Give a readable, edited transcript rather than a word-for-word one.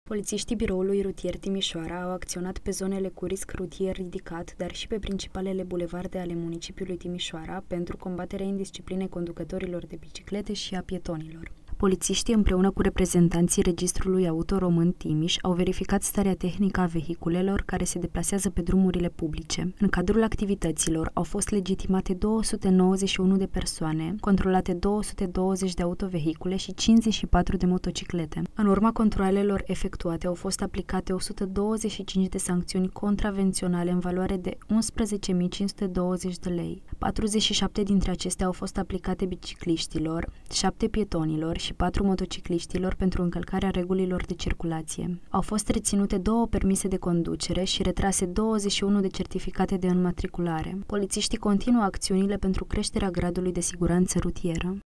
Polițiștii Biroului Rutier Timișoara au acționat pe zonele cu risc rutier ridicat, dar și pe principalele bulevarde ale municipiului Timișoara pentru combaterea indisciplinei conducătorilor de biciclete și a pietonilor. Polițiștii, împreună cu reprezentanții Registrului Auto Român Timiș, au verificat starea tehnică a vehiculelor care se deplasează pe drumurile publice. În cadrul activităților au fost legitimate 291 de persoane, controlate 220 de autovehicule și 54 de motociclete. În urma controalelor efectuate au fost aplicate 125 de sancțiuni contravenționale în valoare de 11.520 de lei. 47 dintre acestea au fost aplicate bicicliștilor, 7 pietonilor și 4 motocicliștilor pentru încălcarea regulilor de circulație. Au fost reținute 2 permise de conducere și retrase 21 de certificate de înmatriculare. Polițiștii continuă acțiunile pentru creșterea gradului de siguranță rutieră.